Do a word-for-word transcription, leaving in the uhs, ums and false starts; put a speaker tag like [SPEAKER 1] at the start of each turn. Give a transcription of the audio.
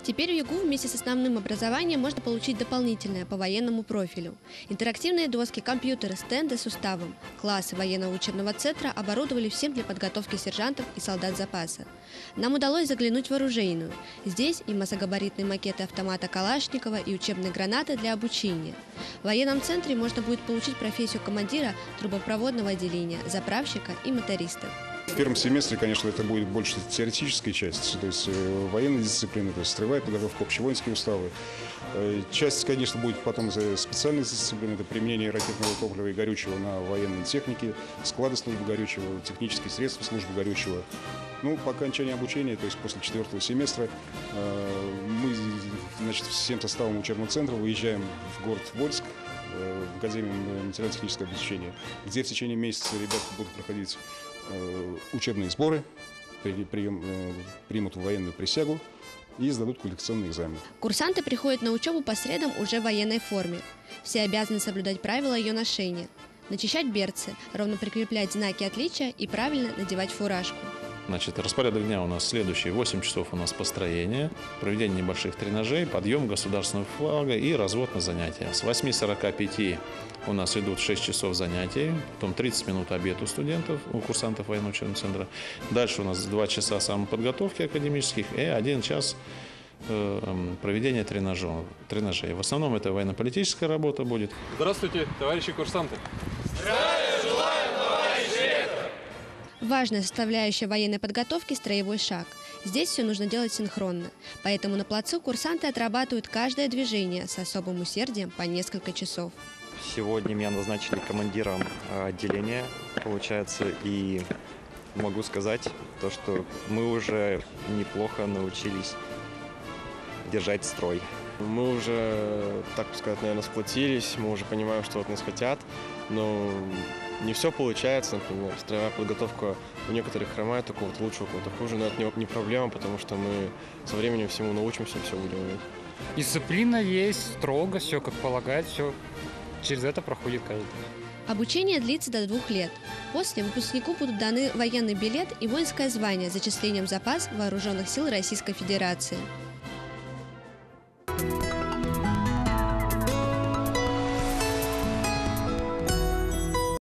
[SPEAKER 1] Теперь в ЕГУ вместе с основным образованием можно получить дополнительное по военному профилю. Интерактивные доски, компьютеры, стенды с уставом. Классы военного учебного центра оборудовали всем для подготовки сержантов и солдат запаса. Нам удалось заглянуть в оружейную. Здесь и массогабаритные макеты автомата Калашникова, и учебные гранаты для обучения. В военном центре можно будет получить профессию командира трубопроводного отделения, заправщика и моториста.
[SPEAKER 2] В первом семестре, конечно, это будет больше теоретическая часть, то есть э, военные дисциплины, то есть строевая подготовка, общевоинские уставы. Э, часть, конечно, будет потом за специальные дисциплины, это применение ракетного топлива и горючего на военной технике, склады службы горючего, технические средства службы горючего. Ну, по окончании обучения, то есть после четвертого семестра, э, мы, значит, всем составом учебного центра выезжаем в город Вольск, э, в Академию материально-технического обеспечения, где в течение месяца ребята будут проходить учебные сборы, прием, примут военную присягу и сдадут квалификационные экзамены.
[SPEAKER 1] Курсанты приходят на учебу по средам уже в военной форме. Все обязаны соблюдать правила ее ношения. Начищать берцы, ровно прикреплять знаки отличия и правильно надевать фуражку.
[SPEAKER 3] Значит, распорядок дня у нас следующий. восемь часов у нас построение, проведение небольших тренажей, подъем государственного флага и развод на занятия. С восьми сорока пяти у нас идут шесть часов занятий, потом тридцать минут обед у студентов, у курсантов военного учебного центра. Дальше у нас два часа самоподготовки академических и один час э, проведения тренажей. тренажей. В основном это военно-политическая работа будет.
[SPEAKER 4] Здравствуйте, товарищи курсанты!
[SPEAKER 5] Здравия желаем, товарищ ректор!
[SPEAKER 1] Важная составляющая военной подготовки – строевой шаг. Здесь все нужно делать синхронно. Поэтому на плацу курсанты отрабатывают каждое движение с особым усердием по несколько часов.
[SPEAKER 6] Сегодня меня назначили командиром отделения, получается, и могу сказать то, что мы уже неплохо научились держать строй.
[SPEAKER 7] Мы уже, так сказать, наверное, сплотились, мы уже понимаем, что от нас хотят, но не все получается, например, строевая подготовка у некоторых хромает, у кого-то лучше, у кого-то хуже, но это не, не проблема, потому что мы со временем всему научимся, все будем уметь.
[SPEAKER 8] Дисциплина есть, строго, все как полагает, все через это проходит каждый.
[SPEAKER 1] Обучение длится до двух лет. После выпускнику будут даны военный билет и воинское звание с зачислением в запас Вооруженных сил Российской Федерации.